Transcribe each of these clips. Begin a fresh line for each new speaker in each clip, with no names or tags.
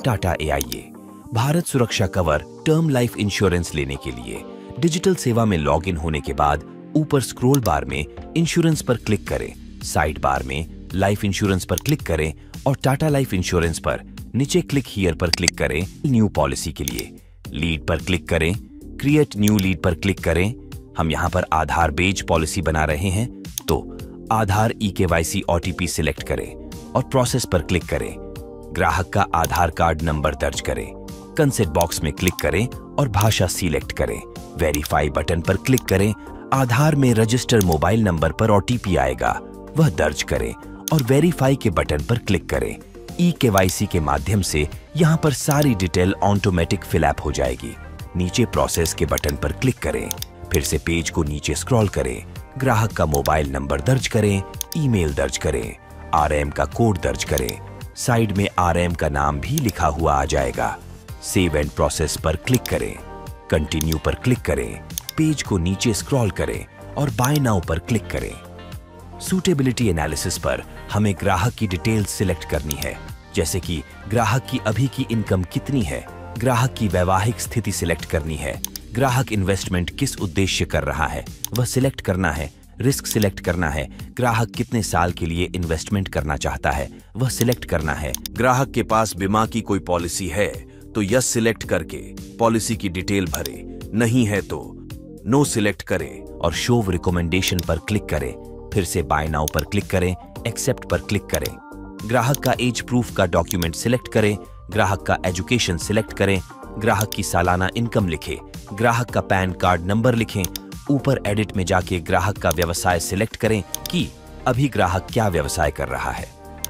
Tata AIA Bharat Suraksha cover term life insurance लेने के लिए डिजिटल सेवा में लॉगिन होने के बाद ऊपर स्क्रॉल बार में इंश्योरेंस पर क्लिक करें, साइड बार में लाइफ इंश्योरेंस पर क्लिक करें और टाटा लाइफ इंश्योरेंस पर नीचे क्लिक हियर पर क्लिक करें। न्यू पॉलिसी के लिए लीड पर क्लिक करें, क्रिएट न्यू लीड पर क्लिक करें। हम यहां पर आधार बेस्ड पॉलिसी बना रहे हैं तो आधार eKYC OTP सिलेक्ट करें और प्रोसेस पर क्लिक करें। ग्राहक का आधार कार्ड नंबर दर्ज करें, कंसेंट बॉक्स में क्लिक करें और भाषा सिलेक्ट करें। वेरीफाई बटन पर क्लिक करें। आधार में रजिस्टर मोबाइल नंबर पर OTP आएगा, वह दर्ज करें और वेरीफाई के बटन पर क्लिक करें। eKYC के माध्यम से यहां पर सारी डिटेल ऑटोमेटिक फिलअप हो जाएगी। नीचे प्रोसेस के बटन पर क्लिक करें, फिर से पेज को नीचे स्क्रॉल करें, ग्राहक का मोबाइल नंबर दर्ज करें, ईमेल दर्ज करें, RM का कोड दर्ज करें। साइड में RM का नाम भी लिखा हुआ आ जाएगा। सेव एंड प्रोसेस पर क्लिक करें, कंटिन्यू पर क्लिक करें, पेज को नीचे स्क्रॉल करें और बाय नाउ पर क्लिक करें। सूटेबिलिटी एनालिसिस पर हमें ग्राहक की डिटेल्स सिलेक्ट करनी है, जैसे कि ग्राहक की अभी की इनकम कितनी है, ग्राहक की वैवाहिक स्थिति सिलेक्ट करनी है, ग्राहक इन्वेस्टमेंट किस उद्देश्य कर रहा है वह सिलेक्ट करना है, रिस्क सिलेक्ट करना है, ग्राहक कितने साल के लिए इन्वेस्टमेंट करना चाहता है वह सिलेक्ट करना है।
ग्राहक के पास बीमा की कोई पॉलिसी है तो यस सिलेक्ट करके पॉलिसी की डिटेल भरे, नहीं है तो नो सिलेक्ट करें
और शो रिकमेंडेशन पर क्लिक करें। फिर से बाय नाउ पर क्लिक करें, एक्सेप्ट पर क्लिक करें। ग्राहक का एज प्रूफ का डॉक्यूमेंट सिलेक्ट करें, ग्राहक का एजुकेशन सिलेक्ट करें, ग्राहक की सालाना इनकम लिखें, ग्राहक का पैन कार्ड नंबर लिखें। ऊपर एडिट में जाके ग्राहक का व्यवसाय सिलेक्ट करें कि अभी ग्राहक क्या व्यवसाय कर रहा है।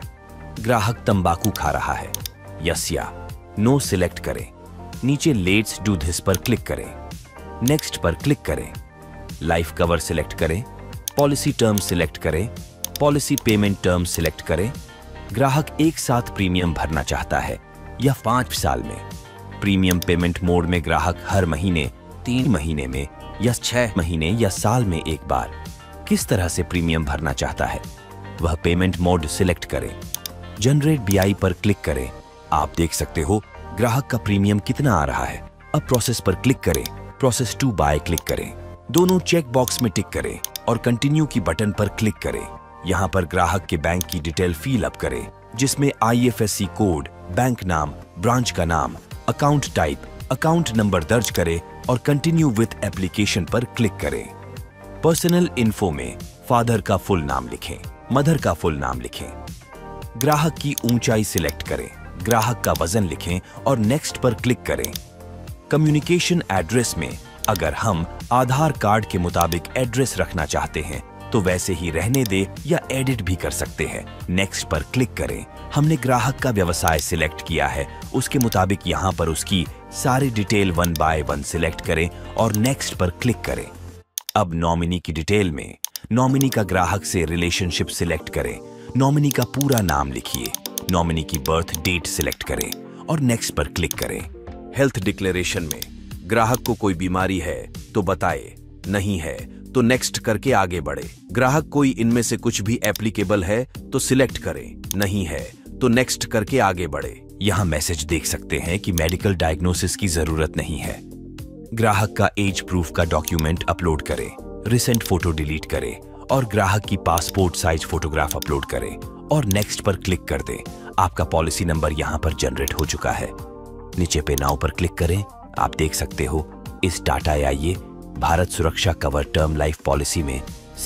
ग्राहक तंबाकू खा रहा है, यस या नो सिलेक्ट करें। नीचे लेट्स डू दिस पर क्लिक करें, नेक्स्ट पर क्लिक करें, लाइफ कवर सिलेक्ट करें, पॉलिसी टर्म सिलेक्ट करें, पॉलिसी पेमेंट टर्म सिलेक्ट करें। ग्राहक एक साथ प्रीमियम भरना चाहता है या 5 साल में। प्रीमियम पेमेंट मोड में ग्राहक हर महीने, 3 महीने में या 6 महीने या साल में एक बार किस तरह से प्रीमियम भरना चाहता है वह पेमेंट मोड सिलेक्ट करें। जनरेट BI पर क्लिक करें। आप देख सकते हो ग्राहक का प्रीमियम कितना आ रहा है। अब प्रोसेस पर क्लिक करें, प्रोसेस टू बाय क्लिक करें, दोनों चेक बॉक्स में टिक करें और कंटिन्यू की बटन पर क्लिक करें। यहां पर ग्राहक के बैंक की डिटेल फिल अप करें, जिसमें IFSC कोड, बैंक नाम, ब्रांच का नाम, अकाउंट टाइप, अकाउंट नंबर दर्ज करें और कंटिन्यू विथ एप्लीकेशन पर क्लिक करें। पर्सनल इन्फो में फादर का फुल नाम लिखें, मदर का फुल नाम लिखें। ग्राहक की ऊंचाई सिलेक्ट करें, ग्राहक का वजन लिखें और नेक्स्ट पर क्लिक करें। कम्युनिकेशन एड्रेस में अगर हम आधार कार्ड के मुताबिक एड्रेस रखना चाहते हैं तो वैसे ही रहने दे या एडिट भी कर सकते हैं। नेक्स्ट पर क्लिक करें। हमने ग्राहक का व्यवसाय सिलेक्ट किया है, उसके मुताबिक यहां पर उसकी सारी डिटेल 1 बाय 1 सिलेक्ट करें और नेक्स्ट पर क्लिक करें। अब नॉमिनी की डिटेल में नॉमिनी का ग्राहक से रिलेशनशिप सिलेक्ट करें। नॉमिनी का पूरा नाम लिखिए, नॉमिनी की बर्थ डेट सिलेक्ट करें और नेक्स्ट पर क्लिक करें।
हेल्थ डिक्लेरेशन में ग्राहक को कोई बीमारी है तो बताए, नहीं है तो नेक्स्ट करके आगे बढ़े। ग्राहक कोई इनमें से कुछ भी एप्लीकेबल है तो सिलेक्ट करें, नहीं है तो नेक्स्ट करके आगे बढ़े।
यहां मैसेज देख सकते हैं कि मेडिकल डायग्नोसिस की जरूरत नहीं है। ग्राहक का एज प्रूफ का डॉक्यूमेंट अपलोड करें, रिसेंट फोटो डिलीट करें और ग्राहक की पासपोर्ट साइज फोटोग्राफ अपलोड करें और नेक्स्ट पर क्लिक कर दें। आपका पॉलिसी नंबर यहां पर जनरेट हो चुका है। नीचे पे नाउ पर क्लिक करें। आप देख सकते हो इस Tata AIA Bharat Suraksha cover term life policy में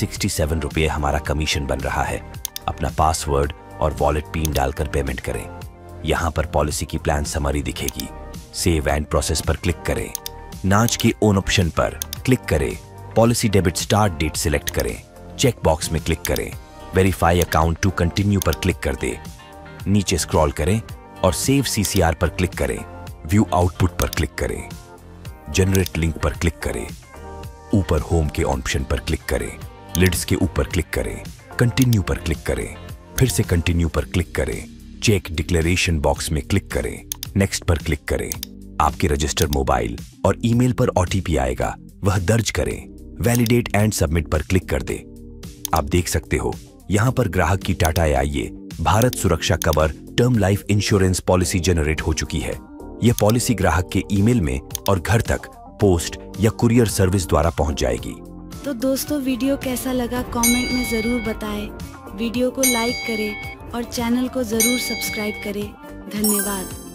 67 रुपये हमारा कमीशन बन रहा है। अपना पासवर्ड और वॉलेट पिन डालकर पेमेंट करें। यहां पर पॉलिसी की प्लान समरी दिखेगी। सेव एंड प्रोसेस पर क्लिक करें। नाच के ऑन ऑप्शन पर क्लिक करें। Policy debit start date select करें। चेक बॉक्स में क्लिक करें। वेरीफाई अकाउंट टू कंटिन्यू पर क्लिक कर दे। नीचे स्क्रॉल करें और सेव CCR पर क्लिक करें। व्यू आउटपुट पर क्लिक करें। जनरेट लिंक पर क्लिक करें। ऊपर होम के ऑप्शन पर क्लिक करें। लिड्स के ऊपर क्लिक करें। कंटिन्यू पर क्लिक करें। फिर से कंटिन्यू पर क्लिक करें। चेक डिक्लेरेशन बॉक्स में क्लिक करें। नेक्स्ट पर क्लिक करें। आपके रजिस्टर मोबाइल और ईमेल पर OTP आएगा, वह दर्ज करें। वैलिडेट एंड सबमिट पर क्लिक कर दे। आप देख सकते हो यहां पर ग्राहक की Tata AIA Bharat Suraksha cover term life insurance policy generate हो चुकी है। यह पॉलिसी ग्राहक के ईमेल में और घर तक पोस्ट या कुरियर सर्विस द्वारा पहुंच जाएगी।
तो दोस्तों, वीडियो कैसा लगा कमेंट में ज़रूर बताएं। वीडियो को लाइक करें और चैनल को ज़रूर सब्सक्राइब करें। धन्यवाद।